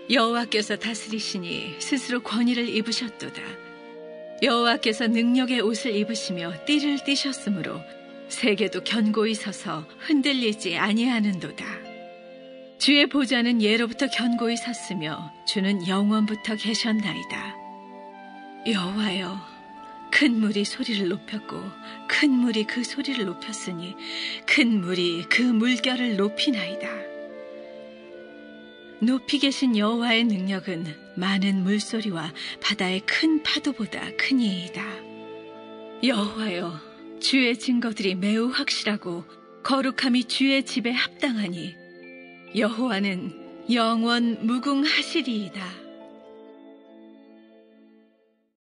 여호와께서 다스리시니 스스로 권위를 입으셨도다. 여호와께서 능력의 옷을 입으시며 띠를 띠셨으므로 세계도 견고히 서서 흔들리지 아니하는도다. 주의 보좌는 예로부터 견고히 섰으며 주는 영원부터 계셨나이다. 여호와여, 큰 물이 소리를 높였고 큰 물이 그 소리를 높였으니 큰 물이 그 물결을 높이나이다. 높이 계신 여호와의 능력은 많은 물소리와 바다의 큰 파도보다 크니이다. 여호와여, 주의 증거들이 매우 확실하고 거룩함이 주의 집에 합당하니 여호와는 영원 무궁하시리이다.